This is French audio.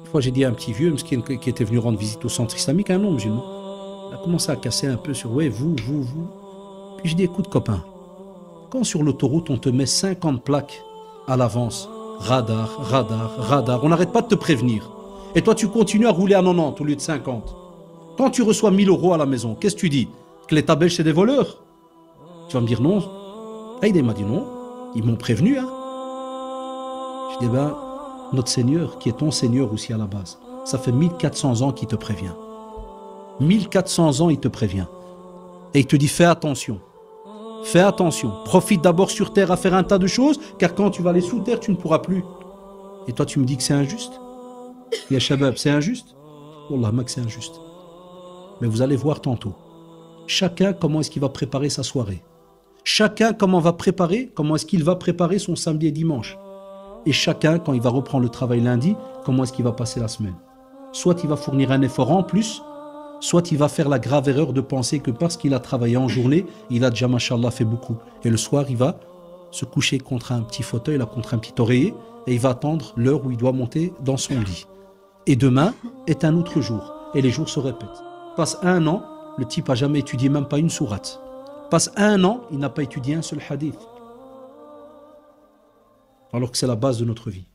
Une fois, j'ai dit à un petit vieux mskin qui était venu rendre visite au centre islamique, un non musulman. Il a commencé à casser un peu sur ouais, vous. Puis je dis écoute, copain, quand sur l'autoroute, on te met 50 plaques à l'avance, radar, on n'arrête pas de te prévenir. Et toi, tu continues à rouler à 90 au lieu de 50. Quand tu reçois 1000 € à la maison, qu'est-ce que tu dis? Que l'État belge, c'est des voleurs? Tu vas me dire non. Aïe, il m'a dit non. Ils m'ont prévenu. Hein. Je dis ben, notre Seigneur, qui est ton Seigneur aussi à la base, ça fait 1400 ans qu'il te prévient. 1400 ans, il te prévient. Et il te dit fais attention. Fais attention. Profite d'abord sur terre à faire un tas de choses, car quand tu vas aller sous terre, tu ne pourras plus. Et toi, tu me dis que c'est injuste? Ya Shabab, c'est injuste? Wallah, mec, c'est injuste. Mais vous allez voir tantôt. Chacun, comment est-ce qu'il va préparer sa soirée. Chacun, comment est-ce qu'il va préparer son samedi et dimanche. Et chacun, quand il va reprendre le travail lundi, comment est-ce qu'il va passer la semaine. Soit il va fournir un effort en plus, soit il va faire la grave erreur de penser que parce qu'il a travaillé en journée, il a déjà, machallah, fait beaucoup. Et le soir, il va se coucher contre un petit fauteuil, là, contre un petit oreiller, et il va attendre l'heure où il doit monter dans son lit. Et demain est un autre jour. Et les jours se répètent. Passe un an, le type n'a jamais étudié même pas une sourate. Passe un an, il n'a pas étudié un seul hadith. Alors que c'est la base de notre vie.